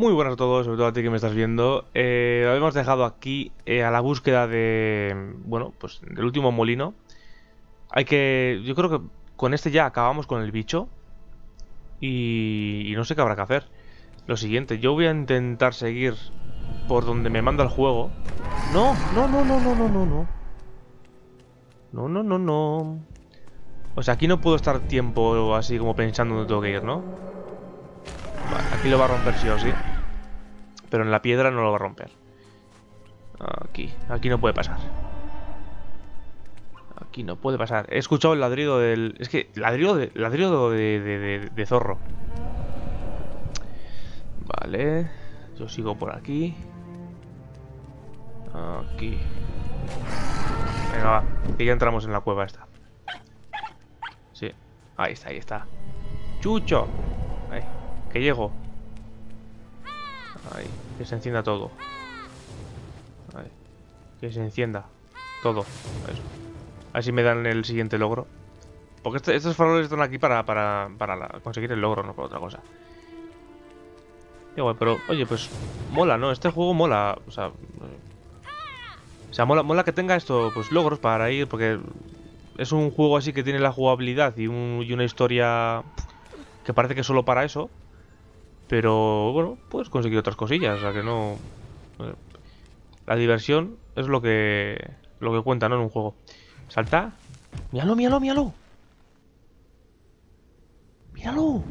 Muy buenas a todos, sobre todo a ti que me estás viendo. Lo hemos dejado aquí a la búsqueda de, bueno, pues del último molino. Yo creo que con este ya acabamos con el bicho y no sé qué habrá que hacer. Lo siguiente, yo voy a intentar seguir por donde me manda el juego. No, no, no, no, no, no, no, no. No, no, no, no. O sea, aquí no puedo estar tiempo así como pensando dónde tengo que ir, ¿no? Vale, aquí lo va a romper sí o sí. Pero en la piedra no lo va a romper. Aquí no puede pasar. Aquí no puede pasar. He escuchado el ladrido del... Es que ladrido de zorro. Vale. Yo sigo por aquí. Aquí. Venga, va. Que ya entramos en la cueva esta. Sí. Ahí está, ahí está. ¡Chucho! Ahí. Que llego. Ahí. Que se encienda todo. Ahí. Que se encienda todo. Eso. Así me dan el siguiente logro. Porque estos faroles están aquí para conseguir el logro, no por otra cosa. Igual, pero, oye, pues mola, ¿no? Este juego mola, mola que tenga esto, pues logros para ir, porque es un juego así que tiene la jugabilidad y una historia que parece que es solo para eso, pero bueno, puedes conseguir otras cosillas, o sea que no... La diversión es lo que cuenta, ¿no? En un juego. Salta. Míralo, míralo, míralo. Míralo.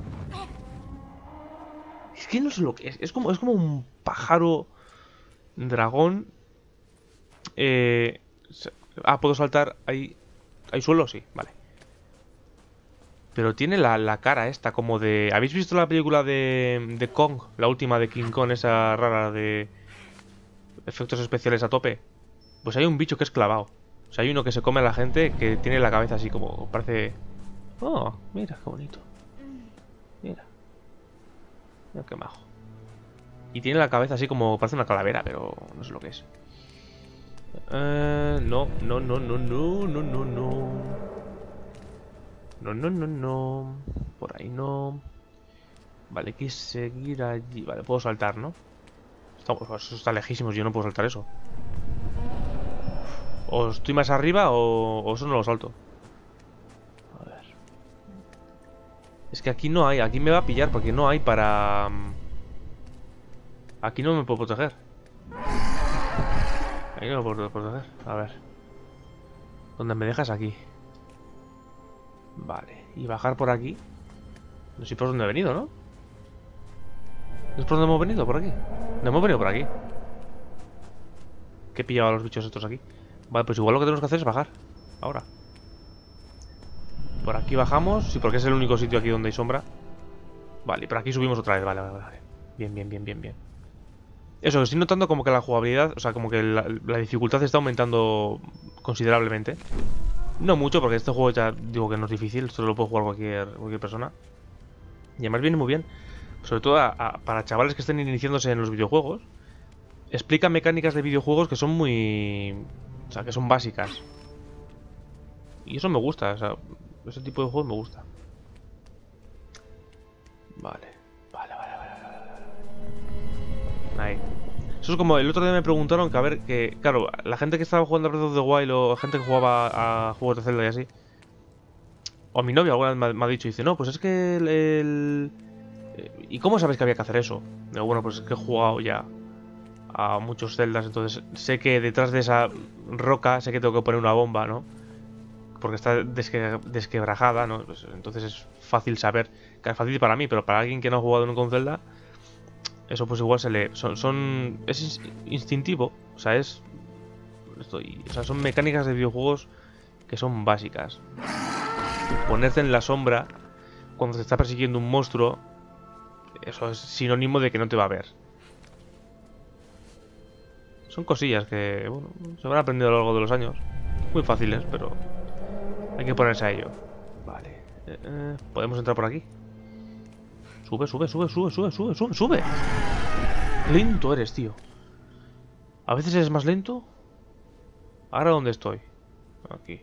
Es que no sé lo que es. Es como un pájaro dragón. Eh, ¿Puedo saltar ahí? ¿Hay suelo? Sí, vale. Pero tiene la cara esta como de... ¿Habéis visto la película de Kong? La última de King Kong, esa rara de efectos especiales a tope. Pues hay un bicho que es clavado. O sea, hay uno que se come a la gente que tiene la cabeza así como... Parece... Oh, mira, qué bonito. Mira. Mira qué majo. Y tiene la cabeza así como... Parece una calavera, pero no sé lo que es. No, no, no, no, no, no, no, no. No, no, no, no. Por ahí no. Vale, hay que seguir allí. Vale, puedo saltar, ¿no? Eso está lejísimos, yo no puedo saltar eso. O estoy más arriba o eso no lo salto. A ver. Es que aquí no hay, aquí me va a pillar porque no hay para... Aquí no me puedo proteger. Aquí no me puedo proteger. A ver. ¿Dónde me dejas? Aquí. Vale. Y bajar por aquí. No sé por dónde he venido, ¿no? ¿No es por dónde hemos venido? ¿Por aquí? No hemos venido por aquí. ¿Qué he pillado a los bichos estos aquí? Vale, pues igual lo que tenemos que hacer es bajar. Ahora. Por aquí bajamos. Sí, porque es el único sitio aquí donde hay sombra. Vale, y por aquí subimos otra vez. Vale, vale, vale. Bien, bien, bien, bien, bien. Eso, estoy notando como que la jugabilidad, o sea, como que la dificultad está aumentando considerablemente. No mucho, porque este juego ya digo que no es difícil, esto lo puede jugar cualquier persona. Y además viene muy bien, sobre todo para chavales que estén iniciándose en los videojuegos. Explica mecánicas de videojuegos que son muy... O sea, que son básicas. Y eso me gusta, o sea, ese tipo de juegos me gusta. Vale, vale, vale, vale, vale. Ahí. Eso es como el otro día me preguntaron que a ver, que claro, la gente que estaba jugando a Breath of the Wild o gente que jugaba a juegos de Zelda y así, o mi novia alguna vez me ha dicho, dice, no, pues es que ¿y cómo sabes que había que hacer eso? Digo, bueno, pues es que he jugado ya a muchos Zeldas, entonces sé que detrás de esa roca sé que tengo que poner una bomba, ¿no? Porque está desquebrajada, ¿no? Pues entonces es fácil saber, que es fácil para mí, pero para alguien que no ha jugado nunca un Zelda, eso pues igual se le... es instintivo, o sea, o sea, son mecánicas de videojuegos que son básicas. Ponerte en la sombra cuando te está persiguiendo un monstruo, eso es sinónimo de que no te va a ver. Son cosillas que, bueno, se van aprendiendo a lo largo de los años. Muy fáciles, pero hay que ponerse a ello. Vale. ¿Podemos entrar por aquí? Sube, sube, sube, sube, sube, sube, sube, sube. Lento eres, tío. A veces eres más lento. ¿Ahora dónde estoy? Aquí.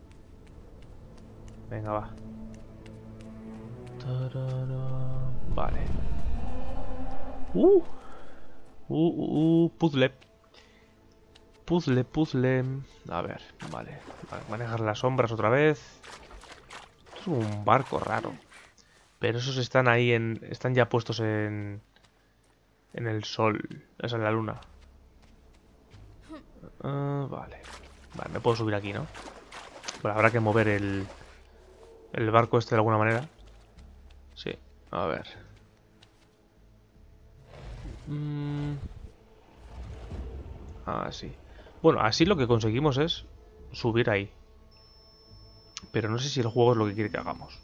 Venga, va. Vale. Puzzle. Puzzle. A ver, vale. Manejar las sombras otra vez. Esto es un barco raro. Pero esos están ahí en... Están ya puestos en el sol. Es en la luna. Vale. Vale, me puedo subir aquí, ¿no? Bueno, habrá que mover el barco este de alguna manera. Sí. A ver. Así. Bueno, así lo que conseguimos es subir ahí. Pero no sé si el juego es lo que quiere que hagamos.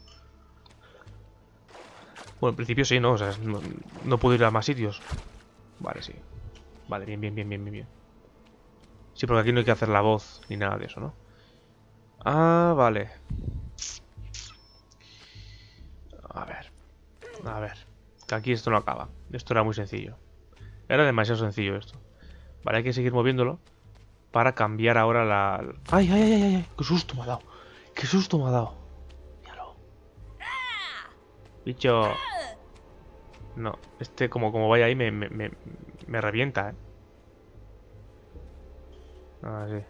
Bueno, en principio sí, ¿no? O sea, no puedo ir a más sitios. Vale, sí. Vale, bien. Sí, porque aquí no hay que hacer la voz ni nada de eso, ¿no? Ah, vale. A ver. Que aquí esto no acaba. Esto era muy sencillo. Era demasiado sencillo esto. Vale, hay que seguir moviéndolo para cambiar ahora la... ¡Ay! ¡Qué susto me ha dado! ¡Qué susto me ha dado! Míralo. Bicho. No, este como vaya ahí me revienta, ¿eh? Ah, sí.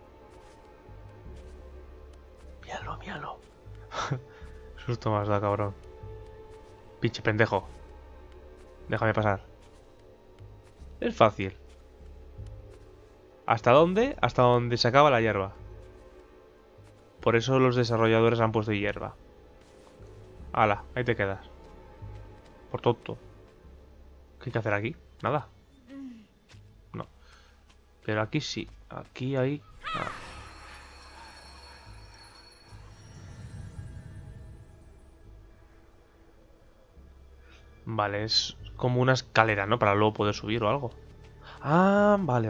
Míralo. Susto más da, cabrón. Pinche pendejo. Déjame pasar. Es fácil. ¿Hasta dónde? Hasta donde se acaba la hierba. Por eso los desarrolladores han puesto hierba. Hala, ahí te quedas. Por tonto. ¿Qué hay que hacer aquí? Nada. No. Pero aquí sí. Aquí hay... Ah. Vale, es como una escalera, ¿no? Para luego poder subir o algo. Ah, vale.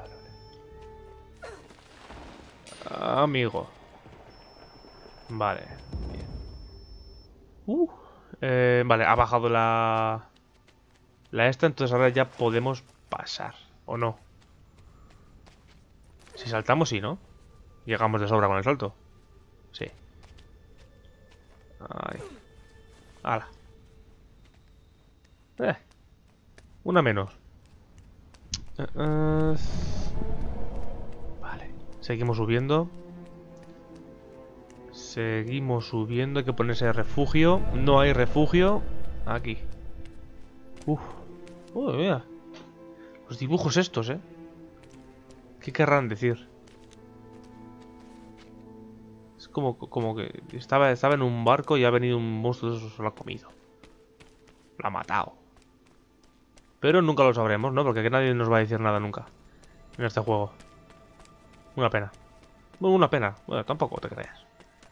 Amigo. Vale. Bien. Vale, ha bajado la esta, entonces ahora ya podemos pasar. ¿O no? Si saltamos, sí, ¿no? Llegamos de sobra con el salto. Sí. Ahí. Hala. Una menos. Vale. Seguimos subiendo. Hay que ponerse refugio. No hay refugio. Aquí. Mira. Los dibujos estos, ¿eh? ¿Qué querrán decir? Es como que estaba en un barco y ha venido un monstruo de esos, se lo ha comido. Lo ha matado. Pero nunca lo sabremos, ¿no? Porque aquí nadie nos va a decir nada nunca. En este juego. Una pena. Bueno, una pena. Bueno, tampoco te creas.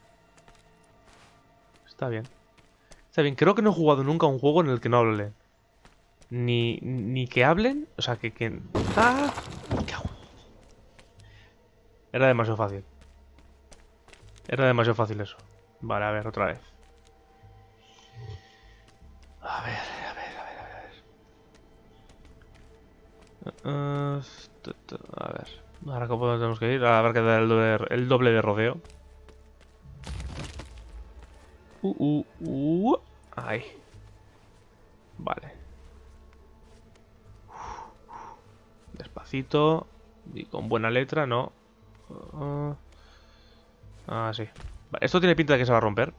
Está bien. Está bien. Creo que no he jugado nunca un juego en el que no hablen. Ni que hablen. O sea, que... ¡Ah! ¿Qué hago? Era demasiado fácil. Era demasiado fácil eso. Vale, a ver, otra vez. A ver. A ver. Ahora cómo tenemos que ir. A ver que dar el doble de rodeo. Ahí. Vale. Despacito. Y con buena letra, no. Sí. Vale, esto tiene pinta de que se va a romper.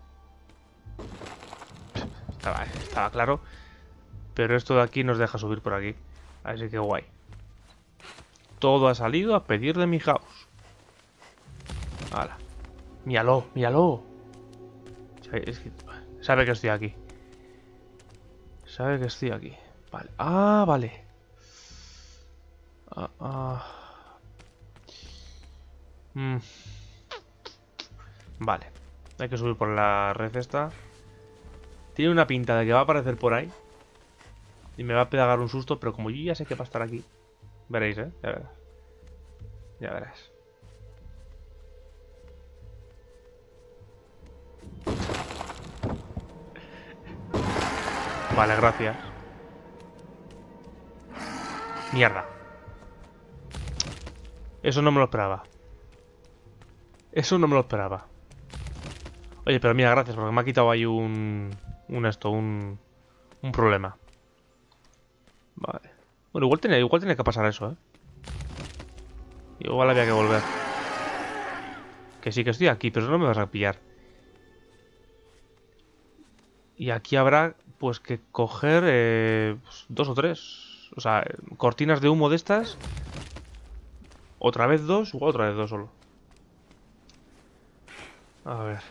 Estaba claro. Pero esto de aquí nos deja subir por aquí. Así que guay. Todo ha salido a pedir de mi house. Hala. Míralo. Es que sabe que estoy aquí. Vale. Ah, vale. Vale. Hay que subir por la red esta. Tiene una pinta de que va a aparecer por ahí. Y me va a pegar un susto, pero como yo ya sé que va a estar aquí. Veréis, ¿eh? Ya verás. Vale, gracias. Mierda. Eso no me lo esperaba. Oye, pero mira, gracias, porque me ha quitado ahí un problema. Vale. Bueno, igual tiene que pasar eso, ¿eh? Igual había que volver. Que sí que estoy aquí, pero no me vas a pillar. Y aquí habrá, pues, que coger pues, 2 o 3. O sea, cortinas de humo de estas. Otra vez 2 o otra vez 2 solo. A ver.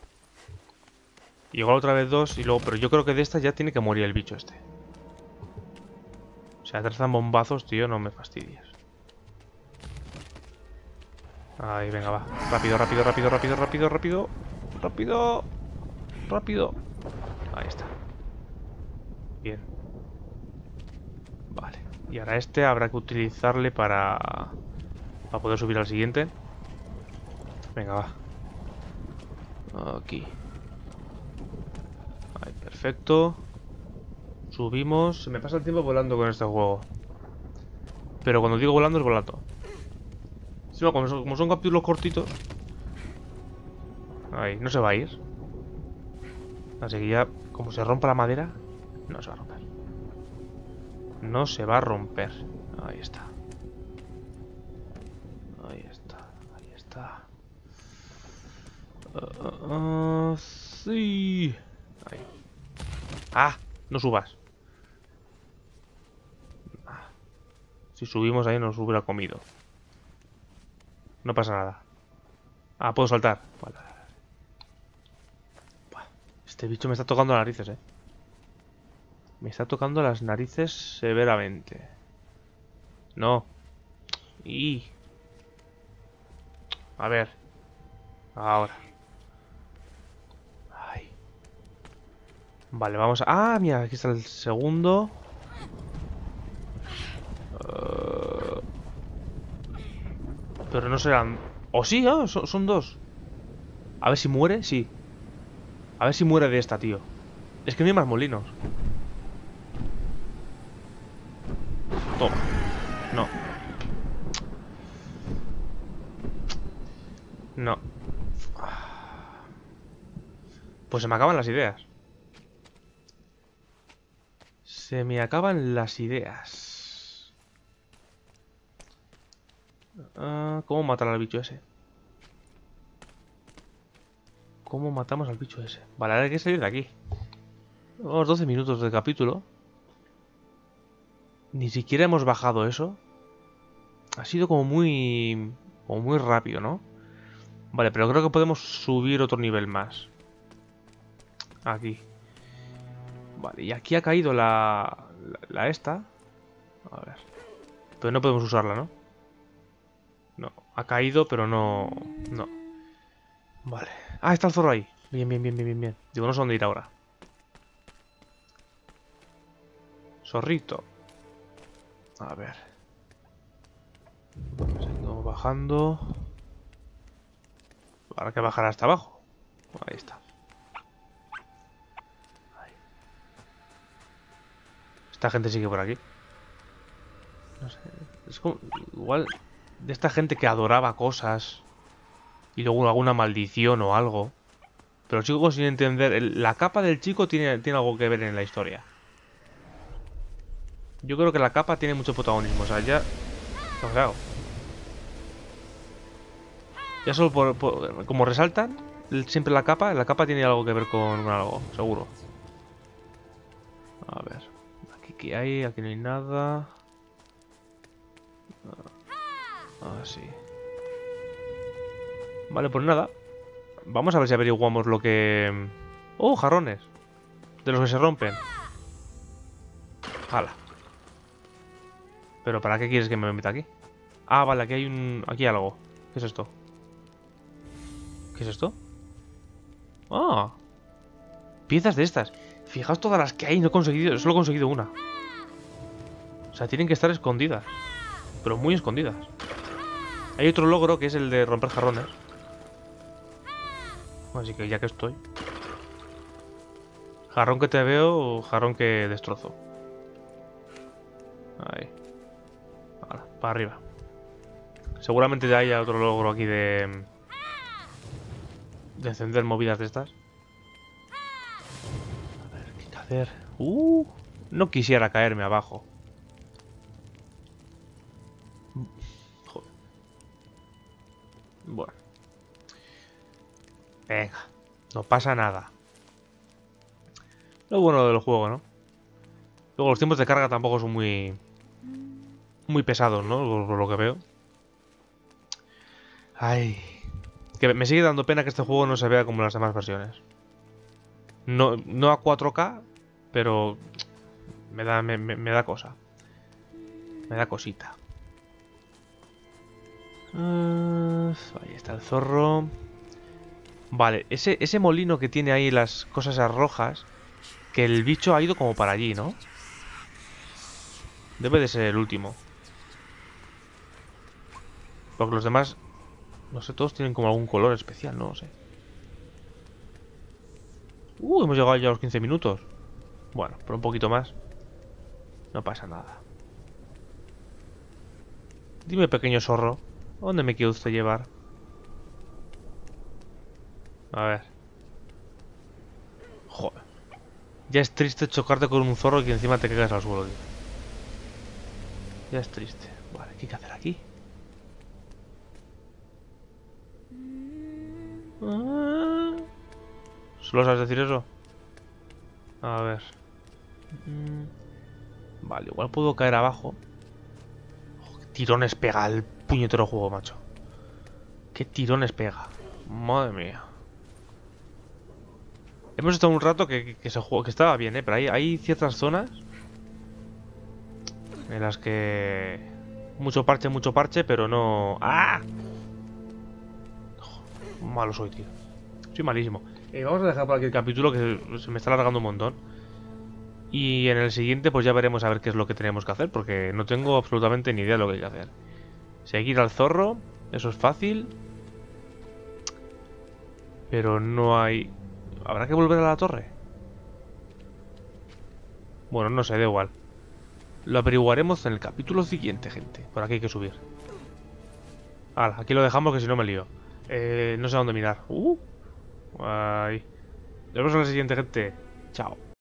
Igual otra vez 2 y luego... Pero yo creo que de estas ya tiene que morir el bicho este. O sea, trazan bombazos, tío, no me fastidies. Ahí, venga, va. Rápido, rápido, rápido, rápido, rápido, rápido. Rápido. Rápido. Ahí está. Bien. Vale. Y ahora este habrá que utilizarle para poder subir al siguiente. Venga, va. Aquí. Ahí, perfecto. Subimos. Se me pasa el tiempo volando con este juego. Pero cuando digo volando es volando. Sí, no, como son capítulos cortitos. Ahí, no se va a ir. Así que ya, como se rompa la madera, no se va a romper. No se va a romper. Ahí está. Ahí está. Ahí está. Sí. Ahí. ¡Ah! No subas. Si subimos ahí nos hubiera comido. No pasa nada. Ah, puedo saltar. Vale. Este bicho me está tocando las narices, Me está tocando las narices severamente. No. Y... A ver. Ahora. Ay. Vale, vamos a... Ah, mira, aquí está el segundo. Pero no serán... ¿O sí? ¿Oh? Son 2. A ver si muere, sí. A ver si muere de esta, tío. Es que no hay más molinos. Toma. No. No. Pues se me acaban las ideas. Se me acaban las ideas. ¿Cómo matar al bicho ese? ¿Cómo matamos al bicho ese? Vale, ahora hay que salir de aquí. Unos 12 minutos de capítulo. Ni siquiera hemos bajado eso. Ha sido como muy rápido, ¿no? Vale, pero creo que podemos subir otro nivel más. Aquí. Vale, y aquí ha caído la esta. A ver. Pero no podemos usarla, ¿no? No, ha caído, pero no... No. Vale. Ah, está el zorro ahí. Bien, bien, bien, bien, bien, bien. Digo, no sé dónde ir ahora. Zorrito. A ver. Seguimos bajando. Habrá que bajar hasta abajo. Ahí está. Ahí. Esta gente sigue por aquí. No sé. Es como... Igual... De esta gente que adoraba cosas. Y luego alguna maldición o algo. Pero sigo sin entender. La capa del chico tiene algo que ver en la historia. Yo creo que la capa tiene mucho protagonismo. O sea, ya... O sea, ya solo como resaltan siempre la capa tiene algo que ver con algo, seguro. A ver. Aquí qué hay, aquí no hay nada. Sí. Vale, pues nada. Vamos a ver si averiguamos lo que... ¡Oh, jarrones! De los que se rompen. ¡Hala! ¿Pero para qué quieres que me meta aquí? Ah, vale, aquí hay aquí hay algo. ¿Qué es esto? ¿Qué es esto? ¡Ah! Piezas de estas. Fijaos todas las que hay, no he conseguido... Solo he conseguido una. O sea, tienen que estar escondidas. Pero muy escondidas. Hay otro logro que es el de romper jarrones. Así que ya que estoy. Jarrón que te veo, jarrón que destrozo. Ahí. Ahora, para arriba. Seguramente haya otro logro aquí de encender movidas de estas. A ver, ¿qué hay que hacer? No quisiera caerme abajo. Joder. Bueno. Venga. No pasa nada. Lo bueno del juego, ¿no? Luego los tiempos de carga tampoco son muy pesados, ¿no? Por lo que veo. Ay. Que me sigue dando pena que este juego no se vea como las demás versiones. No a 4K, pero me da cosa. Me da cosita. Ahí está el zorro. Vale, ese molino que tiene ahí las cosas esas rojas, que el bicho ha ido como para allí, ¿no? Debe de ser el último. Porque los demás, no sé, todos tienen como algún color especial, no sé. Hemos llegado ya a los 15 minutos. Bueno, por un poquito más. No pasa nada. Dime, pequeño zorro, ¿a dónde me quiere usted llevar? A ver. Joder. Ya es triste chocarte con un zorro y que encima te caigas al suelo, tío. Ya es triste. Vale, ¿qué hay que hacer aquí? ¿Solo sabes decir eso? A ver. Vale, igual puedo caer abajo. Oh, qué tirones pega el puñetero juego, macho. Qué tirones pega. Madre mía. Hemos estado un rato que estaba bien, ¿eh? Pero hay ciertas zonas en las que... mucho parche, pero no... ¡Ah! Malo soy, tío. Soy malísimo. Vamos a dejar por aquí el capítulo, que se me está alargando un montón. Y en el siguiente pues ya veremos a ver qué es lo que tenemos que hacer, porque no tengo absolutamente ni idea de lo que hay que hacer. Seguir al zorro, eso es fácil. Pero no hay... ¿Habrá que volver a la torre? Bueno, no sé, da igual. Lo averiguaremos en el capítulo siguiente, gente. Por aquí hay que subir. Hala, aquí lo dejamos que si no me lío. No sé a dónde mirar. Ahí. Nos vemos en el siguiente, gente. Chao.